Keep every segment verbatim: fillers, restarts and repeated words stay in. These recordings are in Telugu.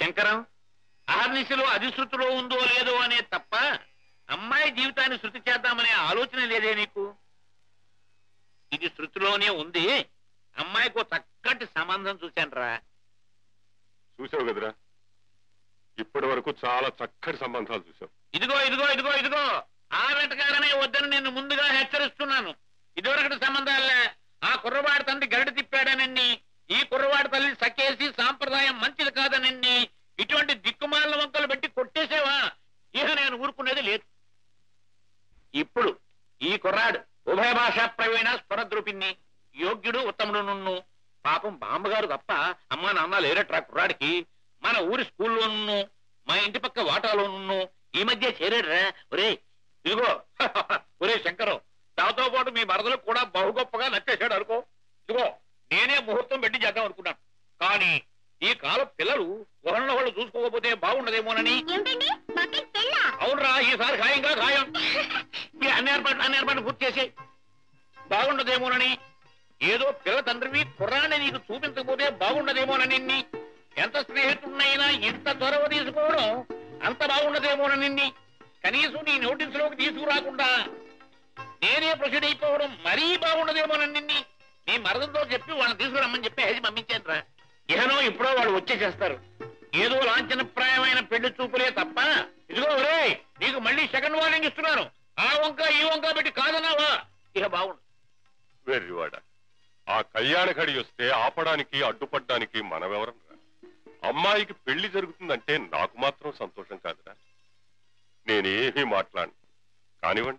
శంకరం, అహర్నిశలో అధిశృతిలో ఉందో లేదో అనే తప్ప అమ్మాయి జీవితాన్ని శృతి చేద్దామనే ఆలోచన లేదే నీకు? ఇది శృతిలోనే ఉంది. అమ్మాయికి చక్కటి సంబంధం చూశానురా. చూసావు కదరా, ఇప్పటి వరకు చాలా చక్కటి సంబంధాలు చూసావు. ఇదిగో ఇదిగో ఇదిగో ఇదిగో ఆ వెంటకాడనే వద్దని నేను ముందుగా హెచ్చరిస్తున్నాను. ఇదివరకటి సంబంధాలే. ఆ కుర్రవాడి తండ్రి గరిట తిప్పాడనని, ఈ కుర్రవాడి తల్లి సకేసి సాంప్రదాయం మంచిది కాదనని ఇటువంటి దిక్కుమాల వంకలు పెట్టి కొట్టేసేవా? ఇక నేను ఊరుకునేది లేదు. ఇప్పుడు ఈ కుర్రాడు ఉభయ భాషా ప్రవీణ స్వరద్రూపిణి, యోగ్యుడు, ఉత్తముడు. నున్ను పాపం బామ్మగారు తప్ప అమ్మా నాన్న లేరట్రా కుర్రాడికి. మన ఊరి స్కూల్లోను, మా ఇంటి పక్క వాటాలోను ఈ మధ్య చేరాడురా. ఒరే ఇదిగో ఒరే శంకరం, దాంతో పాటు మీ మరదలకు కూడా బహు గొప్పగా నచ్చేశాడు అనుకో. ఇదిగో నేనే ముహూర్తం పెట్టి చేద్దాం అనుకున్నాను, కానీ ఈ కాలం పిల్లలు ఒకళ్ళ వాళ్ళు చూసుకోకపోతే బాగుండదేమోనని. అవునరా, ఈసారి ఖాయంగా ఖాయం. అన్ని ఏర్పాట్లు అన్ని ఏర్పాట్లు పూర్తి చేసే బాగుండదేమోనని. ఏదో పిల్ల తండ్రివి కుర్రాన్ని నీకు చూపించకపోతే బాగుండదేమోనని. ఎంత స్నేహితుడినైనా ఇంత చొరవ తీసుకోవడం అంత బాగుండదేమోనని. కనీసం నీ నోటీసులోకి తీసుకురాకుండా నేనే ప్రొసీడ్ అయిపోవడం మరీ బాగుండదేమోనని నీ మరదంతో చెప్పి వాళ్ళని తీసుకురమ్మని చెప్పి హెజ్ పంపించాను రా. ఇహనో ఇప్పుడో వాళ్ళు వచ్చేసేస్తారు. ఏదో లాంఛనప్రాయమైన పెళ్లి చూపులే తప్ప. ఇదిగో ఒరే, నీకు మళ్ళీ సెకండ్ వార్నింగ్ ఇస్తున్నాను. ఆ వంక ఈ వంక పెట్టి కాదన్నావా ఇక బాగుండు. వెర్రివాడ, ఆ కళ్యాణ ఘడి వస్తే ఆపడానికి అడ్డుపడ్డానికి మనమెవరం రా? అమ్మాయికి పెళ్లి జరుగుతుందంటే నాకు మాత్రం సంతోషం కాదురా. నేనేమీ మాట్లాడను, కానివ్వండి.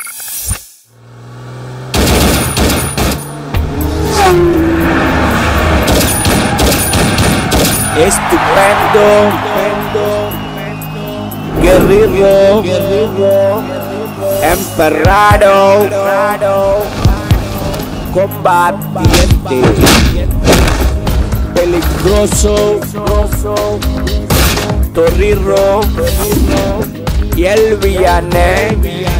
Estupendo, guerrero, emperrado, combatiente, peligroso, torriro y el villane.